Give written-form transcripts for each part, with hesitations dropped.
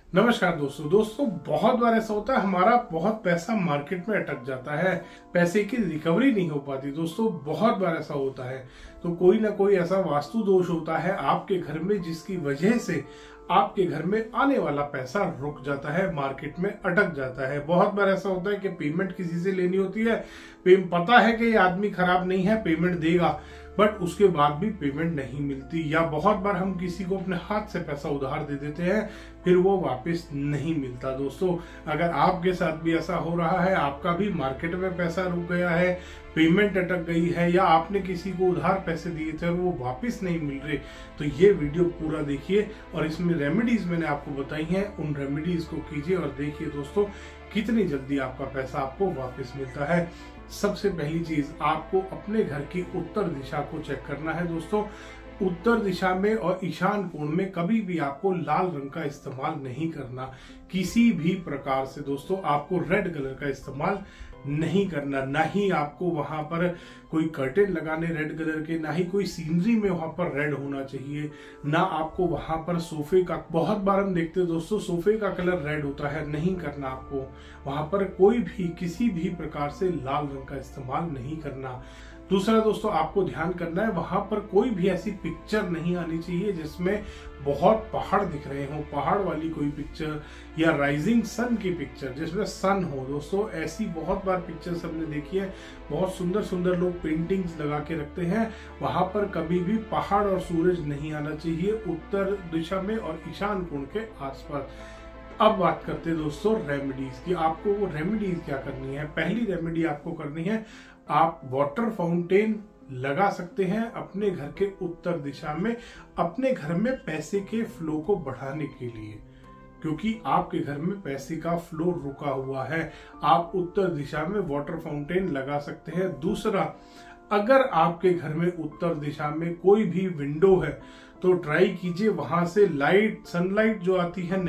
नमस्कार दोस्तों बहुत बार ऐसा होता है हमारा बहुत पैसा मार्केट में अटक जाता है, पैसे की रिकवरी नहीं हो पाती। दोस्तों बहुत बार ऐसा होता है, तो कोई ना कोई ऐसा वास्तु दोष होता है आपके घर में जिसकी वजह से आपके घर में आने वाला पैसा रुक जाता है, मार्केट में अटक जाता है। बहुत बार ऐसा होता है कि पेमेंट किसी से लेनी होती है, पता है कि ये आदमी खराब नहीं है, पेमेंट देगा, बट उसके बाद भी पेमेंट नहीं मिलती। या बहुत बार हम किसी को अपने हाथ से पैसा उधार दे देते हैं, फिर वो वापस नहीं मिलता। दोस्तों अगर आपके साथ भी ऐसा हो रहा है, आपका भी मार्केट में पैसा रुक गया है, पेमेंट अटक गई है, या आपने किसी को उधार पैसे दिए थे और वो वापस नहीं मिल रहे, तो ये वीडियो पूरा देखिए और इसमें रेमेडीज मैंने आपको बताई हैं, उन रेमेडीज को कीजिए और देखिए दोस्तों कितनी जल्दी आपका पैसा आपको वापस मिलता है। सबसे पहली चीज, आपको अपने घर की उत्तर दिशा को चेक करना है। दोस्तों उत्तर दिशा में और ईशान कोण में कभी भी आपको लाल रंग का इस्तेमाल नहीं करना, किसी भी प्रकार से। दोस्तों आपको रेड कलर का इस्तेमाल नहीं करना, ना ही आपको वहां पर कोई कर्टेन लगाने रेड कलर के, ना ही कोई सीनरी में वहां पर रेड होना चाहिए, ना आपको वहां पर सोफे का, बहुत बार हम देखते हैं दोस्तों सोफे का कलर रेड होता है, नहीं करना आपको वहां पर कोई भी किसी भी प्रकार से लाल रंग का इस्तेमाल नहीं करना। दूसरा दोस्तों आपको ध्यान करना है, वहां पर कोई भी ऐसी पिक्चर नहीं आनी चाहिए जिसमें बहुत पहाड़ दिख रहे हो, पहाड़ वाली कोई पिक्चर या राइजिंग सन की पिक्चर जिसमें सन हो। दोस्तों ऐसी बहुत बार पिक्चर्स हमने देखी है, बहुत सुंदर सुंदर लोग पेंटिंग्स लगा के रखते हैं, वहां पर कभी भी पहाड़ और सूरज नहीं आना चाहिए उत्तर दिशा में और ईशान कोण के आसपास। अब बात करते हैं दोस्तों रेमेडीज की। आपको वो रेमेडीज क्या करनी है? पहली रेमेडी आपको करनी है, आप वाटर फाउंटेन लगा सकते हैं अपने घर के उत्तर दिशा में, अपने घर में पैसे के फ्लो को बढ़ाने के लिए, क्योंकि आपके घर में पैसे का फ्लो रुका हुआ है। आप उत्तर दिशा में वाटर फाउंटेन लगा सकते हैं। दूसरा, अगर आपके घर में उत्तर दिशा में कोई भी विंडो है तो ट्राई कीजिए वहां से लाइट, सनलाइट जो आती है,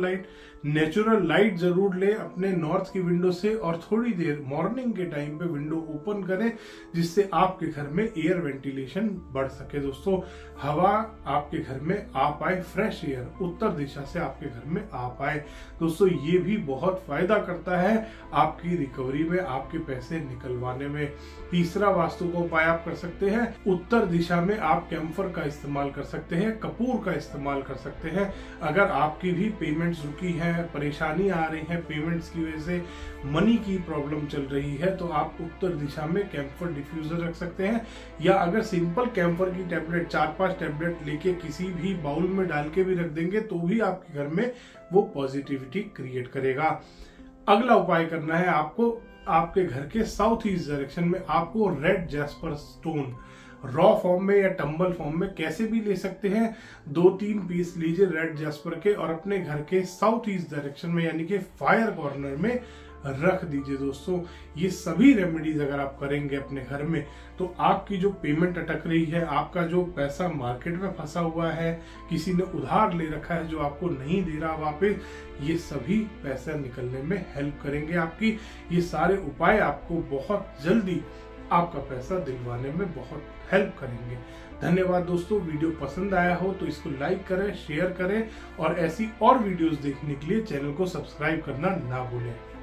नेचुरल लाइट जरूर ले अपने नॉर्थ की विंडो से, और थोड़ी देर मॉर्निंग के टाइम पे विंडो ओपन करें जिससे आपके घर में एयर वेंटिलेशन बढ़ सके। दोस्तों हवा आपके घर में आ पाए, फ्रेश एयर उत्तर दिशा से आपके घर में आ पाए। दोस्तों ये भी बहुत फायदा करता है आपकी रिकवरी में, आपके पैसे निकलवाने में। तीसरा वास्तु का उपाय आप कर सकते हैं, उत्तर दिशा में आप कैम्फर का इस्तेमाल कर सकते हैं, कपूर का इस्तेमाल कर सकते हैं। अगर आपकी भी पेमेंट्स रुकी है, परेशानी आ रही है, पेमेंट्स की वजह से मनी की प्रॉब्लम चल रही है, तो आप उत्तर दिशा में कैम्फर डिफ्यूजर रख सकते हैं। या अगर सिंपल कैम्फर की टैबलेट 4-5 टैबलेट लेके किसी भी बाउल में डाल के भी रख देंगे तो भी आपके घर में वो पॉजिटिविटी क्रिएट करेगा। अगला उपाय करना है आपको, आपके घर के साउथ ईस्ट डायरेक्शन में आपको red jasper stone raw form में या टंबल फॉर्म में कैसे भी ले सकते हैं, 2-3 पीस लीजिए रेड जैस्पर के और अपने घर के साउथ ईस्ट डायरेक्शन में यानी कि फायर कॉर्नर में रख दीजिए। दोस्तों ये सभी रेमेडीज अगर आप करेंगे अपने घर में तो आपकी जो पेमेंट अटक रही है, आपका जो पैसा मार्केट में फंसा हुआ है, किसी ने उधार ले रखा है जो आपको नहीं दे रहा वापस, ये सभी पैसा निकलने में हेल्प करेंगे आपकी। ये सारे उपाय आपको बहुत जल्दी आपका पैसा दिलवाने में बहुत हेल्प करेंगे। धन्यवाद दोस्तों, वीडियो पसंद आया हो तो इसको लाइक करें, शेयर करें और ऐसी और वीडियोस देखने के लिए चैनल को सब्सक्राइब करना ना भूलें।